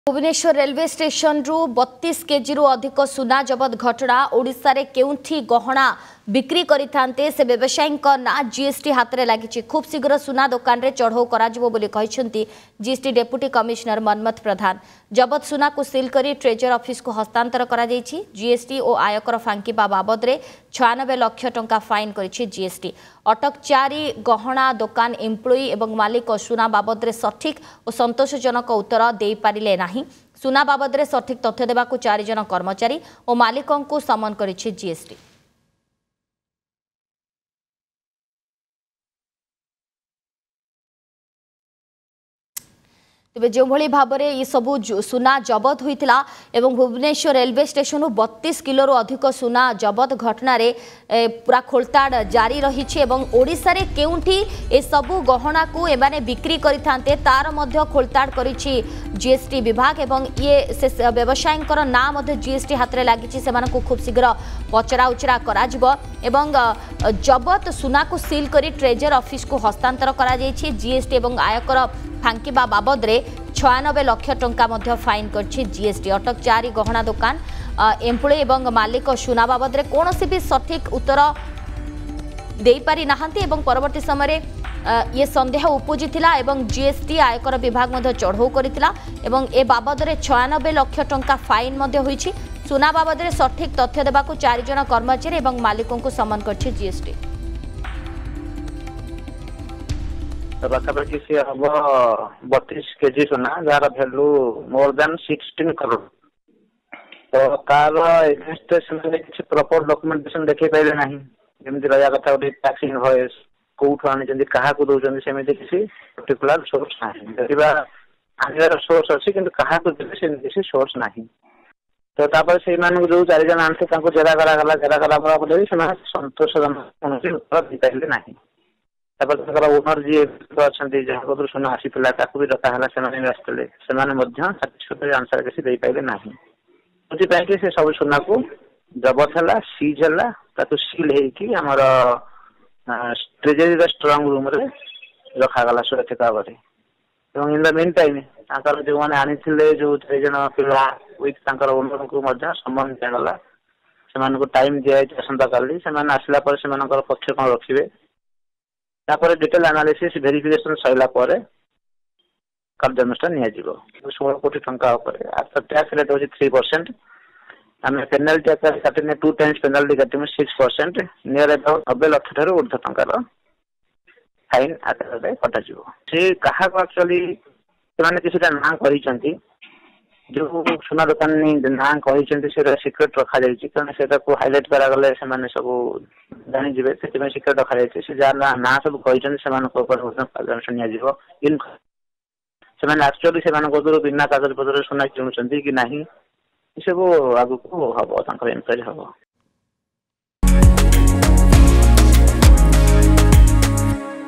Bhubaneswar railway station रु 32 KG रु अधिक सुना जबत घटना ओडिशा रे केउंठी गहना बिक्री करिथांते से व्यवसायी ना जीएसटी हाथ में लगी। खूब शीघ्र सुना दुकान रे चढ़ाऊ कराजिबो बोली कहिसेंती GST deputy commissioner Manmath Pradhan. जबत सुना को सील करी ट्रेजर ऑफिस को हस्तांतर करा जायछि। जीएसटी और आयकर फांकीबा बाबद रे 96 लाख टंका फाइन करिछि जीएसटी। अटक 4 गहना दुकान एम्प्लॉई एवं मालिक सुना बाबद रे सठिक और संतोषजनक उत्तर दे पारिले नाही। सुना बाबद रे सठिक तथ्य देबाकू 4 जन कर्मचारी और मालिकों को समन करिछि जीएसटी। तेज जो भाव में ये सबू सुना जबत होता एवं भुवनेश्वर रेलवे स्टेशन 32 किलो अधिक सुना जबत घटना रे पूरा खोलताड़ जारी रही ओडिशा रे केउंठी ए सबू गहना को एमाने बिक्री करिथांते तार मध्य खोलताड़ करिछि जीएसटी विभाग एवं ये से व्यवसायी ना मध्य जीएसटी हाथ में लगी से खूब शीघ्र पचरा उचरा करा एवं जबत सुना को सील करी ट्रेजर ऑफिस को हस्तांतर करा जायछि। जीएसटी एवं आयकर फांकीबा बाबद रे 96 लाख टंका मध्य फाइन करछि जीएसटी। अटक 4 गहना दुकान एम्प्लॉई एवं मालिक सुना बाबद रे कोनोसी भी सठिक उत्तर दे पारि नाहंती एवं परवर्ती समय ये संदेह उपजिथिला एवं जीएसटी आयकर विभाग मध्य चढ़ाऊ करितिला एवं ए बाबद रे 96 लाख टंका फाइन मध्य होईछि। सुना बाबद रे सठिक तथ्य देबाकू 4 जन कर्मचारी एवं मालिकों को समन करछि जीएसटी। पाखापाखि सी हम 32 केजी सुना जार भैल्यू मोर देन 16 करोड़। तो तार एगेंस्ट किसी प्रॉपर डॉक्यूमेंटेशन देखै पाइले नाही। जेमति रया कथा उठी टैक्स इनवॉइस कोठु आनी जंदी कहा को दोजंदी सेमिति किसी पर्टिकुलर सोर्स नाही। देखिबा आनिर सोर्स अछि किंतु कहा को देबे सेमिति किसी सोर्स नाही। तो तापर से मान जो 4 जन आनते ताको जेरा करा बोले से संतोषजनक कोनोसी उत्तर दै पाइले नाही। ओनर जी जहाँ सुना आसीला भी डकाला से आंसर किसी दे पाइले ना। कि से सब सुना को जबत है सीज है सील होमर ट्रेजरी स्ट्रंग रूम रे रखागला सुरक्षित भाव में। इन द मीन टाइम जो मैंने आनी जो 3 जन पिला विथ ओनर को सम्मान दिगला से टाइम दिखाई आसंता काली से आसला पक्ष कौन रखिए तापर डिटेल एनालिसिस वेरिफिकेशन सैला पर कार्यानुष्ठान नियाजिबो। 16 कोटी टंका ऊपर आफ्टर टैक्स रेट होची 3%। आमे पेनल्टी टैक्स काटने 2 टाइम्स पेनल्टी काटने 6% नियर अबाउट 90 लाख ठारो ऊर्ध्व टंकार फाइन आकारे कटाजिबो। से कहा को एक्चुअली माने किछटा ना करिसंती जो सुना दुकान ना कहिसंती से सीक्रेट रखा जायछि कारण सेटा को हाईलाइट करा गले से माने सब जानि जिवे से सीक्रेट रखा जायछि। से जा ना सब कहिसंती से मान को ऊपर कार्यानुष्ठान नियाजिबो। इन से माने एक्चुअली से मान को बिना कागज पत्र सुना किनुसंती कि नाही सब आगु को हबो तांकर इंक्वायरी हबो।